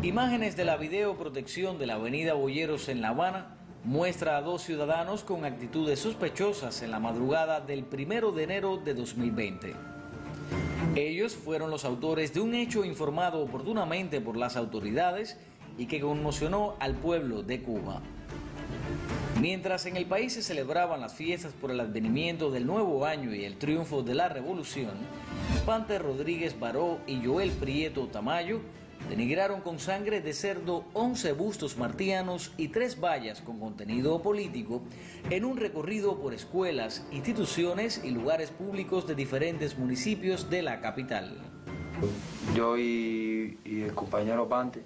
Imágenes de la videoprotección de la avenida Boyeros en La Habana muestra a dos ciudadanos con actitudes sospechosas en la madrugada del 1 de enero de 2020. Ellos fueron los autores de un hecho informado oportunamente por las autoridades y que conmocionó al pueblo de Cuba. Mientras en el país se celebraban las fiestas por el advenimiento del nuevo año y el triunfo de la revolución, Panter Rodríguez Baró y Joel Prieto Tamayo denigraron con sangre de cerdo 11 bustos martianos y 3 vallas con contenido político en un recorrido por escuelas, instituciones y lugares públicos de diferentes municipios de la capital. Yo y el compañero Panter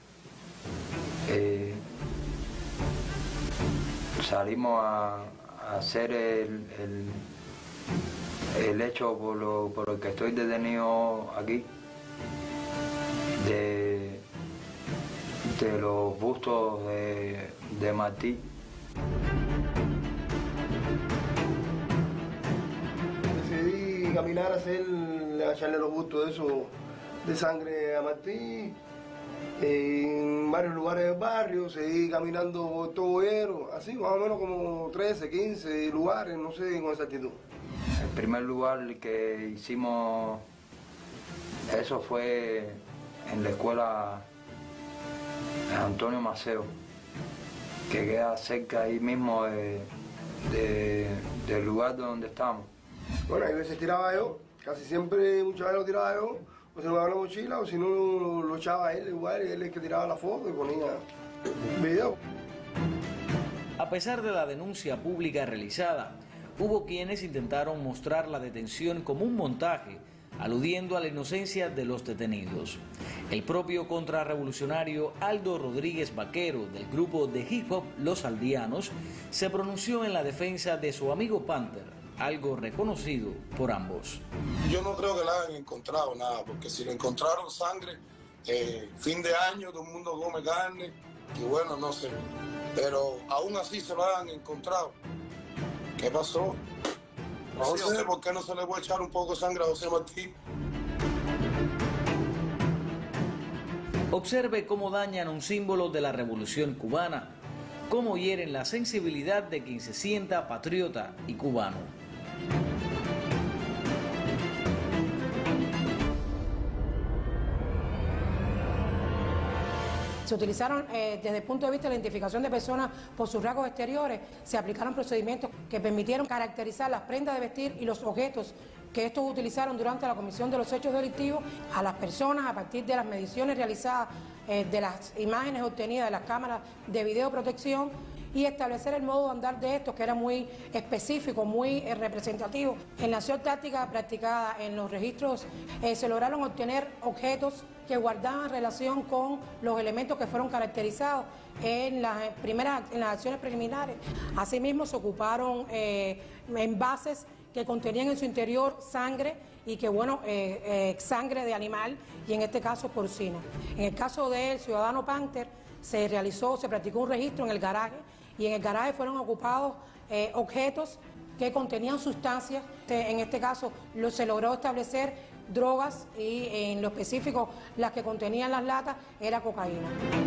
salimos a hacer el hecho por el que estoy detenido aquí, de los bustos de Martí. Decidí caminar a echarle los bustos de sangre a Martí. En varios lugares del barrio, seguí caminando por todo Boyeros, así más o menos como 13, 15 lugares, no sé con exactitud. El primer lugar que hicimos eso fue en la escuela Antonio Maceo, que queda cerca ahí mismo del lugar donde estamos. Bueno, a veces tiraba yo, casi siempre, muchas veces lo tiraba yo, o se me daba la mochila, o si no lo echaba él igual, y él es el que tiraba la foto y ponía video. A pesar de la denuncia pública realizada, hubo quienes intentaron mostrar la detención como un montaje, aludiendo a la inocencia de los detenidos. El propio contrarrevolucionario Aldo Rodríguez Vaquero, del grupo de hip hop Los Aldeanos, se pronunció en la defensa de su amigo Panter, algo reconocido por ambos. Yo no creo que le hayan encontrado nada, porque si le encontraron sangre, fin de año, todo el mundo come carne, y bueno, no sé. Pero aún así se lo hayan encontrado. ¿Qué pasó? No sé por qué no se le puede echar un poco de sangre a José Martí. Observe cómo dañan un símbolo de la revolución cubana, cómo hieren la sensibilidad de quien se sienta patriota y cubano. Se utilizaron, desde el punto de vista de la identificación de personas por sus rasgos exteriores, se aplicaron procedimientos que permitieron caracterizar las prendas de vestir y los objetos que estos utilizaron durante la comisión de los hechos delictivos a las personas a partir de las mediciones realizadas, de las imágenes obtenidas de las cámaras de videoprotección, y establecer el modo de andar de estos, que era muy específico, muy representativo. En la acción táctica practicada en los registros se lograron obtener objetos que guardaban relación con los elementos que fueron caracterizados en las acciones preliminares. Asimismo, se ocuparon envases que contenían en su interior sangre y que, bueno, sangre de animal, y en este caso porcina. En el caso del ciudadano Panter se practicó un registro en el garaje, y en el garaje fueron ocupados objetos que contenían sustancias. En este caso se logró establecer drogas, y en lo específico las que contenían las latas era cocaína.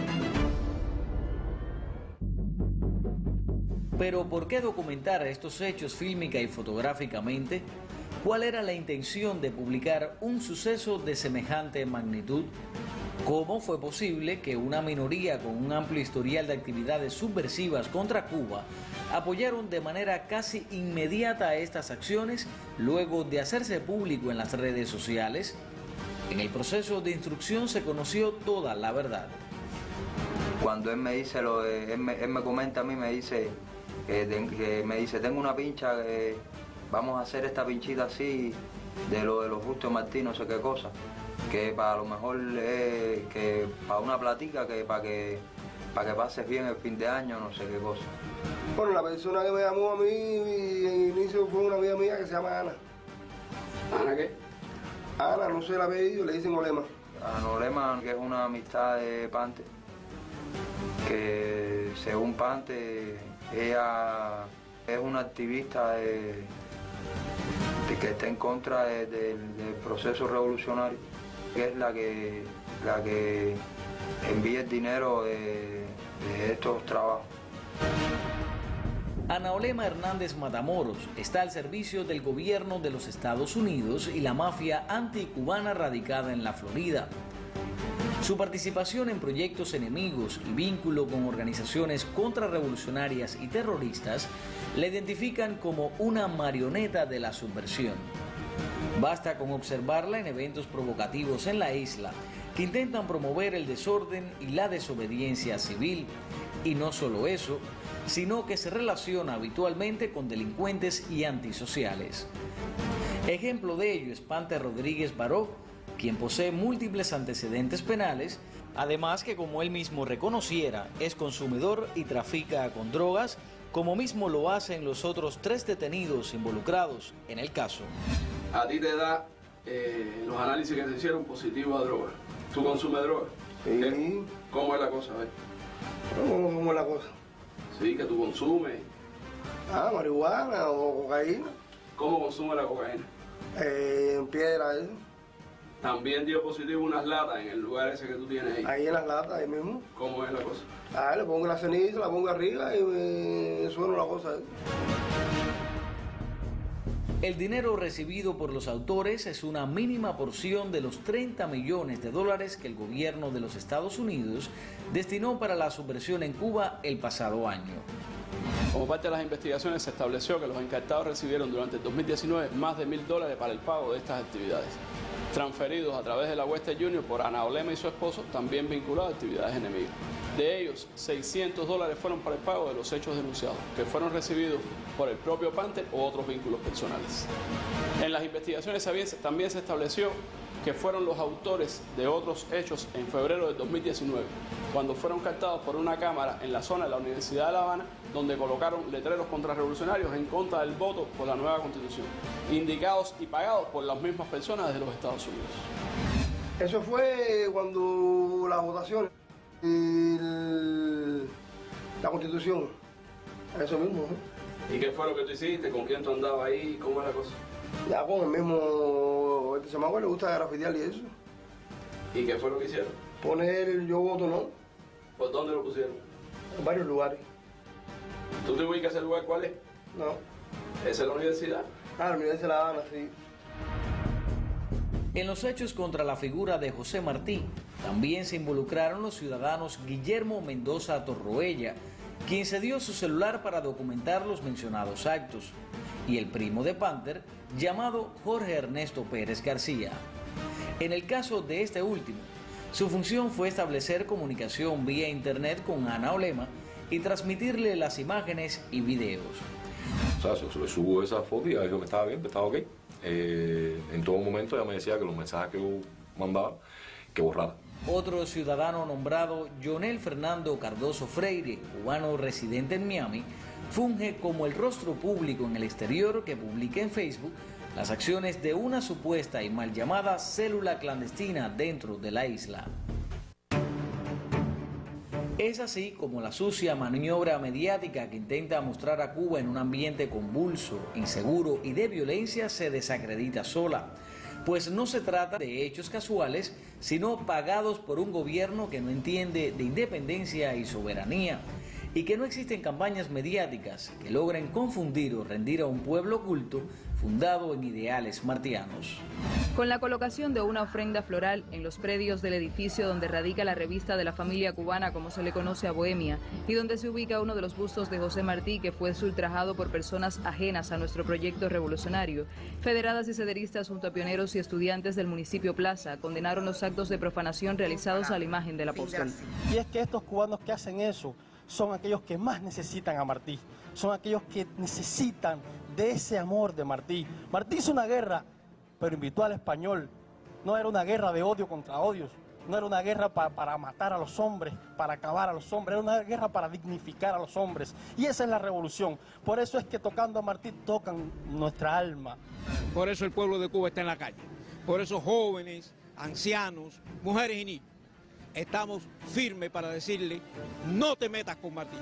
Pero ¿por qué documentar estos hechos fílmica y fotográficamente? ¿Cuál era la intención de publicar un suceso de semejante magnitud? ¿Cómo fue posible que una minoría con un amplio historial de actividades subversivas contra Cuba apoyaron de manera casi inmediata estas acciones luego de hacerse público en las redes sociales? En el proceso de instrucción se conoció toda la verdad. Cuando él me dice él me comenta a mí, me dice, tengo una pincha, vamos a hacer esta pinchita así de los bustos de Martí, no sé qué cosa, que para lo mejor que para una platica, para que pases bien el fin de año, no sé qué cosa. Bueno, la persona que me llamó a mí en inicio fue una amiga mía que se llama Ana. ¿Ana qué? Ana, no sé el apellido, le dicen Olema. Ana Olema, que es una amistad de Panter, que según Panter, ella es una activista de que está en contra del proceso revolucionario, que es la que envíe el dinero de estos trabajos. Ana Olema Hernández Matamoros está al servicio del gobierno de los Estados Unidos y la mafia anticubana radicada en la Florida. Su participación en proyectos enemigos y vínculo con organizaciones contrarrevolucionarias y terroristas la identifican como una marioneta de la subversión. Basta con observarla en eventos provocativos en la isla que intentan promover el desorden y la desobediencia civil. Y no solo eso, sino que se relaciona habitualmente con delincuentes y antisociales. Ejemplo de ello es Panter Rodríguez Baró, quien posee múltiples antecedentes penales, además que, como él mismo reconociera, es consumidor y trafica con drogas, como mismo lo hacen los otros 3 detenidos involucrados en el caso. A ti te da los análisis que se hicieron positivo a droga. ¿Tú consumes droga? Sí. ¿Cómo es la cosa? ¿Cómo es la cosa? Sí, que tú consumes. Marihuana o cocaína. ¿Cómo consume la cocaína? En piedra, eso. También dio positivo unas latas en el lugar ese que tú tienes ahí. Ahí en las latas, ahí mismo. ¿Cómo es la cosa? Le pongo la ceniza, la pongo arriba y me sueno la cosa. El dinero recibido por los autores es una mínima porción de los $30 millones que el gobierno de los Estados Unidos destinó para la subversión en Cuba el pasado año. Como parte de las investigaciones se estableció que los encartados recibieron durante el 2019 más de $1.000 para el pago de estas actividades, transferidos a través de la Western Union por Ana Olema y su esposo, también vinculados a actividades enemigas. De ellos, $600 fueron para el pago de los hechos denunciados, que fueron recibidos por el propio Panter o otros vínculos personales. En las investigaciones también se estableció que fueron los autores de otros hechos en febrero del 2019, cuando fueron captados por una cámara en la zona de la Universidad de La Habana, donde colocaron letreros contrarrevolucionarios en contra del voto por la nueva Constitución, indicados y pagados por las mismas personas de los Estados Unidos. Eso fue cuando las votaciones y la Constitución, eso mismo. ¿Y qué fue lo que tú hiciste? ¿Con quién tú andabas ahí? ¿Cómo es la cosa? Ya con el mismo, este chamaco le gusta grafitear y eso. ¿Y qué fue lo que hicieron? Poner yo voto no. ¿Por dónde lo pusieron? En varios lugares. ¿Tú te ubicas ese lugar cuál es? No. ¿Esa es la universidad? La Universidad de La Habana, sí. En los hechos contra la figura de José Martí, también se involucraron los ciudadanos Guillermo Mendoza Torroella, quien cedió su celular para documentar los mencionados actos, y el primo de Panter, llamado Jorge Ernesto Pérez García. En el caso de este último, su función fue establecer comunicación vía internet con Ana Olema y transmitirle las imágenes y videos. O sea, yo le subo esa foto y ella dijo que estaba bien, que estaba ok. En todo momento ella me decía que los mensajes que yo mandaba, que borrara. Otro ciudadano nombrado Jonel Fernando Cardoso Freire, cubano residente en Miami, funge como el rostro público en el exterior que publica en Facebook las acciones de una supuesta y mal llamada célula clandestina dentro de la isla. Es así como la sucia maniobra mediática que intenta mostrar a Cuba en un ambiente convulso, inseguro y de violencia se desacredita sola, pues no se trata de hechos casuales, sino pagados por un gobierno que no entiende de independencia y soberanía, y que no existen campañas mediáticas que logren confundir o rendir a un pueblo culto fundado en ideales martianos. Con la colocación de una ofrenda floral en los predios del edificio donde radica la revista de la familia cubana, como se le conoce a Bohemia, y donde se ubica uno de los bustos de José Martí, que fue ultrajado por personas ajenas a nuestro proyecto revolucionario, federadas y sederistas junto a pioneros y estudiantes del municipio Plaza condenaron los actos de profanación realizados a la imagen del apóstol. Y es que estos cubanos que hacen eso son aquellos que más necesitan a Martí, son aquellos que necesitan de ese amor de Martí. Martí hizo una guerra, pero invitó al español. No era una guerra de odio contra odios, no era una guerra para matar a los hombres, para acabar a los hombres, era una guerra para dignificar a los hombres. Y esa es la revolución. Por eso es que tocando a Martí tocan nuestra alma. Por eso el pueblo de Cuba está en la calle. Por eso jóvenes, ancianos, mujeres y niños estamos firmes para decirle: no te metas con Martí.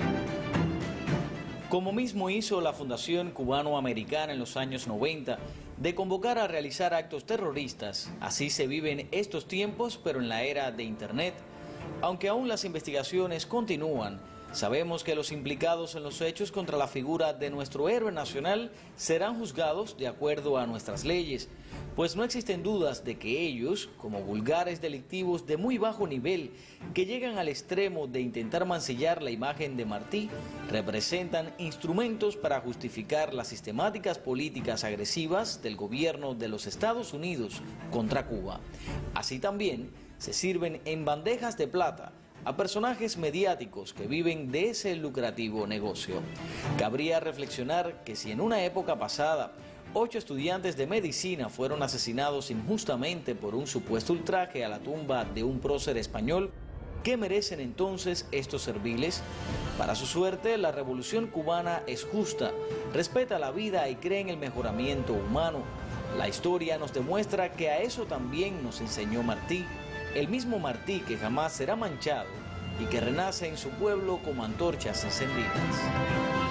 Como mismo hizo la Fundación Cubano-Americana en los años 90, de convocar a realizar actos terroristas. Así se viven estos tiempos, pero en la era de Internet. Aunque aún las investigaciones continúan, sabemos que los implicados en los hechos contra la figura de nuestro héroe nacional serán juzgados de acuerdo a nuestras leyes, pues no existen dudas de que ellos, como vulgares delictivos de muy bajo nivel, que llegan al extremo de intentar mancillar la imagen de Martí, representan instrumentos para justificar las sistemáticas políticas agresivas del gobierno de los Estados Unidos contra Cuba. Así también se sirven en bandejas de plata a personajes mediáticos que viven de ese lucrativo negocio. Cabría reflexionar que si en una época pasada 8 estudiantes de medicina fueron asesinados injustamente por un supuesto ultraje a la tumba de un prócer español, ¿qué merecen entonces estos serviles? Para su suerte, la revolución cubana es justa, respeta la vida y cree en el mejoramiento humano. La historia nos demuestra que a eso también nos enseñó Martí, el mismo Martí que jamás será manchado y que renace en su pueblo como antorchas encendidas.